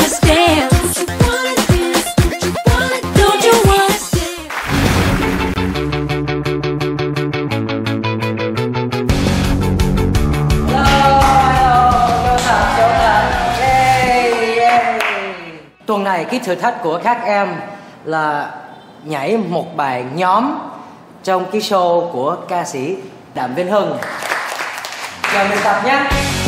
just dance? Don't you wanna Tuần này cái thử thách của các em là nhảy một bài nhóm trong cái show của ca sĩ Đàm Vĩnh Hưng. Giờ mình tập nhé.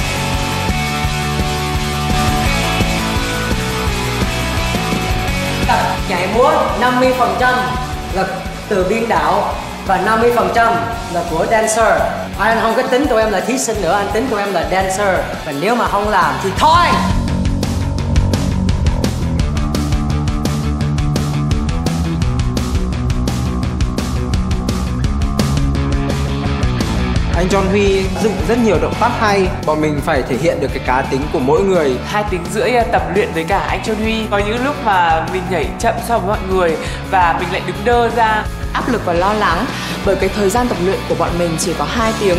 Tập nhảy múa 50% là từ biên đạo và 50% là của dancer. Anh không có tính tụi em là thí sinh nữa, anh tính tụi em là dancer. Và nếu mà không làm thì thôi. Anh John Huy dựng rất nhiều động tác hay, bọn mình phải thể hiện được cái cá tính của mỗi người. 2 tiếng rưỡi tập luyện với cả anh John Huy. Có những lúc mà mình nhảy chậm so với mọi người và mình lại đứng đơ ra. Áp lực và lo lắng bởi cái thời gian tập luyện của bọn mình chỉ có 2 tiếng.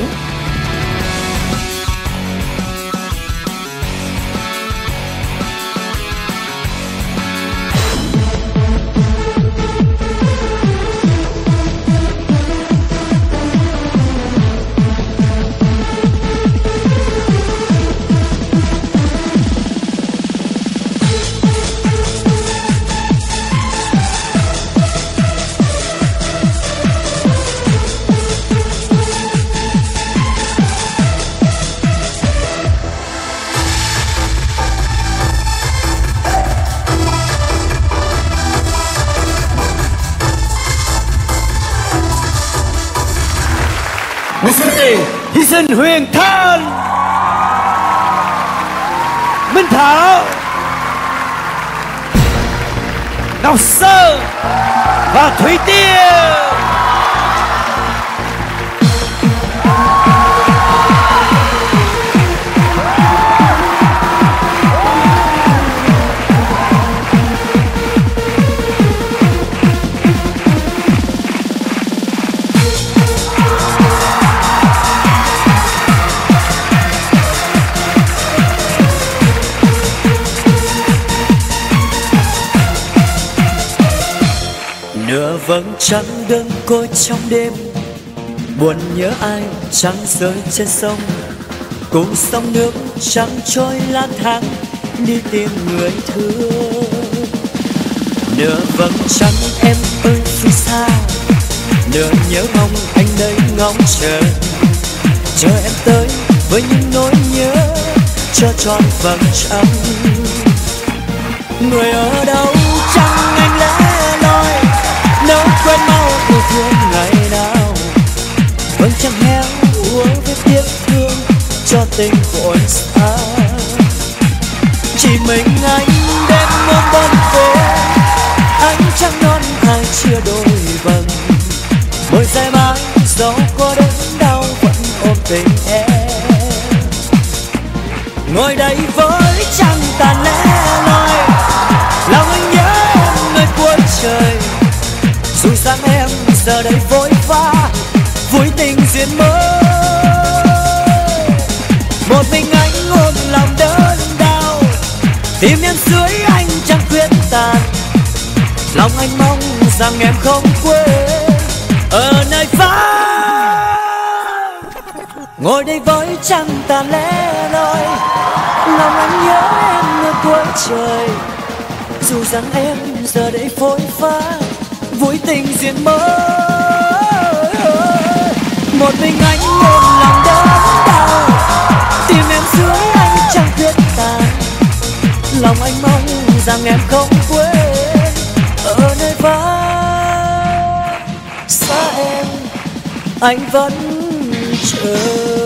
Thí sinh Huyền Thanh, Minh Thảo, Ngọc Sơn và Thủy Tiên. Nửa vầng trăng đơn côi trong đêm, buồn nhớ ai trăng rơi trên sông, cùng sông nước trăng trôi lang thang đi tìm người thương. Nửa vầng trăng em ơi phía xa, nửa nhớ mong anh đây ngóng chờ em tới với những nỗi nhớ cho tròn vầng trăng. Người ở đâu chẳng anh lẻ loi, nấu quên mau yêu thương ngày nào. Vầng trăng héo úa với tiếc thương cho tình vội xa. Chỉ mình anh đêm ôm bên phố, ánh trăng non hai chia đôi vầng. Môi dài mãi dẫu có đớn đau vẫn ôm tình em. Ngồi đây với trăng tàn lẻ loi, lòng anh nhớ em nơi cuối trời. Dù rằng em giờ đây vội vã vui tình duyên mới, một mình anh ôm lòng đớn đau, tim em dưới anh chẳng khuyết tàn. Lòng anh mong rằng em không quên ở nơi vắng. Ngồi đây với trăng tàn lẻ loi, lòng anh nhớ em nơi cuối trời. Dù rằng em giờ đây vội vã vui tình duyên mới, một mình anh ôm lòng đớn đau, tim em dưới anh chẳng khuyết tàn. Lòng anh mong rằng em không quên ở nơi vắng xa em, anh vẫn chờ.